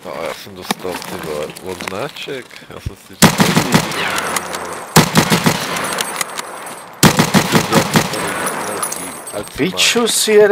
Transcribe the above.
A já jsem dostal ty vole odznáček, já jsem si říkal, Piču si jede.